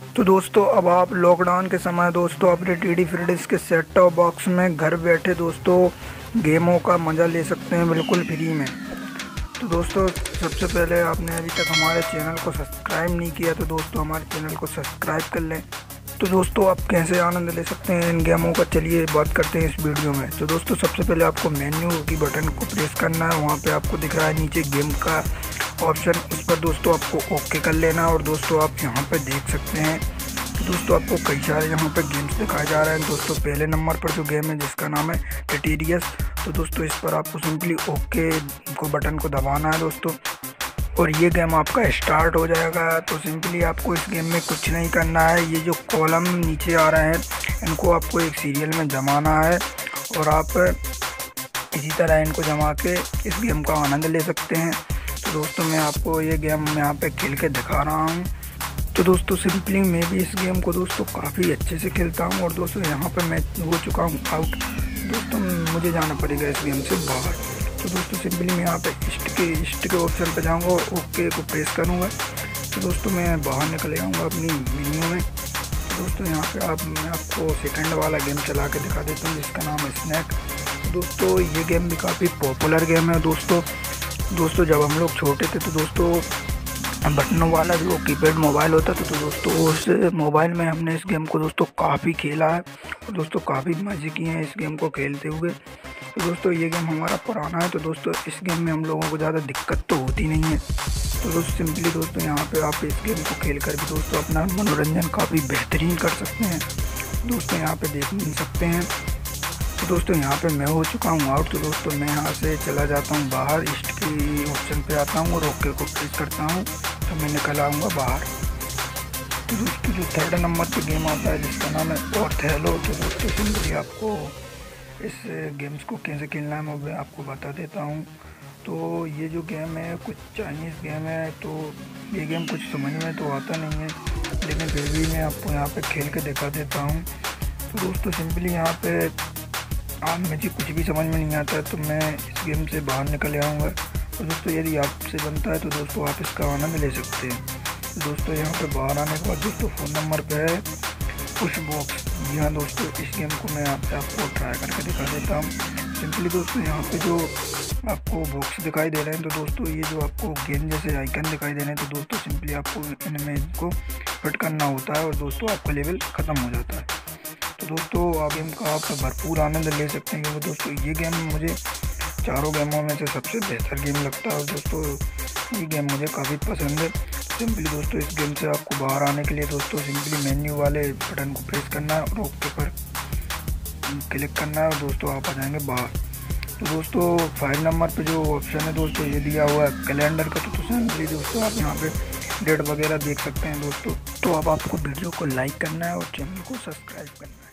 तो दोस्तों अब आप लॉकडाउन के समय दोस्तों अपने टीडी फ्री डिश के सेट टॉप बॉक्स में घर बैठे दोस्तों गेमों का मज़ा ले सकते हैं बिल्कुल फ्री में। तो दोस्तों सबसे पहले आपने अभी तक हमारे चैनल को सब्सक्राइब नहीं किया तो दोस्तों हमारे चैनल को सब्सक्राइब कर लें। तो दोस्तों आप कैसे आनंद ले सकते हैं इन गेमों का, चलिए बात करते हैं इस वीडियो में। तो दोस्तों सबसे पहले आपको मेन्यू की बटन को प्रेस करना है, वहाँ पे आपको दिख रहा है नीचे गेम का ऑप्शन, उस पर दोस्तों आपको ओके कर लेना है। और दोस्तों आप यहाँ पे देख सकते हैं तो दोस्तों आपको कई सारे यहाँ पे गेम्स दिखाए जा रहे हैं। दोस्तों पहले नंबर पर जो गेम है जिसका नाम है टेटेरियस, तो दोस्तों इस पर आपको सिंपली ओके को बटन को दबाना है दोस्तों, और ये गेम आपका स्टार्ट हो जाएगा। तो सिंपली आपको इस गेम में कुछ नहीं करना है, ये जो कॉलम नीचे आ रहे हैं इनको आपको एक सीरियल में जमाना है और आप इसी तरह इनको जमा के इस गेम का आनंद ले सकते हैं। तो दोस्तों मैं आपको ये गेम यहाँ पे खेल के दिखा रहा हूँ। तो दोस्तों सिंपली मैं भी इस गेम को दोस्तों काफ़ी अच्छे से खेलता हूँ और दोस्तों यहाँ पे मैं हो चुका हूँ आउट। दोस्तों मुझे जाना पड़ेगा इस गेम से बाहर। तो दोस्तों सिंपली मैं यहाँ पे ईस्ट के ऑप्शन पे जाऊँगा और ओके को प्रेस करूँगा। तो दोस्तों मैं बाहर निकल जाऊँगा अपनी मेन्यू में। तो दोस्तों यहाँ पे मैं आपको सेकंड वाला गेम चला के दिखा देता हूँ जिसका नाम है स्नैक। तो दोस्तों ये गेम भी काफ़ी पॉपुलर गेम है दोस्तों जब हम लोग छोटे थे तो दोस्तों बटनों वाला जो कीपैड मोबाइल होता था, तो दोस्तों उस मोबाइल में हमने इस गेम को दोस्तों काफ़ी खेला है और दोस्तों काफ़ी मज़े किए हैं इस गेम को खेलते हुए। तो दोस्तों ये गेम हमारा पुराना है, तो दोस्तों इस गेम में हम लोगों को ज़्यादा दिक्कत तो होती नहीं है। तो दोस्तों सिंपली दोस्तों यहाँ पे आप इस गेम को खेल कर भी दोस्तों अपना मनोरंजन काफ़ी बेहतरीन कर सकते हैं। दोस्तों यहाँ पे देख नहीं सकते हैं। तो दोस्तों यहाँ पे मैं हो चुका हूँ आउट। तो दोस्तों मैं यहाँ से चला जाता हूँ बाहर, ईस्ट की ऑप्शन पे आता हूँ और ओके को क्लिक करता हूँ तो मैं निकल आऊँगा बाहर। तो दोस्तों जो थर्ड नंबर पे गेम आता है जिसका नाम है ओथेलो, तो दोस्तों सिंपली आपको इस गेम्स को कैसे खेलना है मैं आपको बता देता हूँ। तो ये जो गेम है कुछ चाइनीज़ गेम है, तो ये गेम कुछ समझ में तो आता नहीं है लेकिन फिर भी मैं आपको यहाँ पे खेल के दिखा देता हूँ। तो दोस्तों सिंपली यहाँ पे मुझे कुछ भी समझ में नहीं आता है तो मैं इस गेम से बाहर निकल आऊँगा। तो दोस्तों यदि आपसे बनता है तो दोस्तों आप इसका आनंद ले सकते हैं। तो दोस्तों यहाँ पे बाहर आने के बाद दोस्तों फ़ोन नंबर पे है पुश बॉक्स। जी हाँ दोस्तों इस गेम को मैं यहाँ पे आपको ट्राई करके दिखा देता हूँ। सिंपली दोस्तों यहाँ पे जो आपको बॉक्स दिखाई दे रहे हैं, तो दोस्तों ये जो आपको गेम जैसे आइकन दिखाई दे रहे हैं, तो दोस्तों सिंपली आपको इनमें इनको फिट करना होता है और दोस्तों आपका लेवल ख़त्म हो जाता है। तो दोस्तों आप गेम का आप भरपूर आनंद ले सकते हैं क्योंकि दोस्तों ये गेम मुझे चारों गेमों में से सबसे बेहतर गेम लगता है और दोस्तों ये गेम मुझे काफ़ी पसंद है। सिंपली दोस्तों इस गेम से आपको बाहर आने के लिए दोस्तों सिंपली मेन्यू वाले बटन को प्रेस करना है और ओके पर क्लिक करना है और दोस्तों आप आ जाएंगे बाहर। तो दोस्तों 5 नंबर पे जो ऑप्शन है दोस्तों ये दिया हुआ है कैलेंडर का, तो सिंपली दोस्तों आप यहाँ पे डेट वगैरह देख सकते हैं दोस्तों। तो अब आपको वीडियो को लाइक करना है और चैनल को सब्सक्राइब करना है।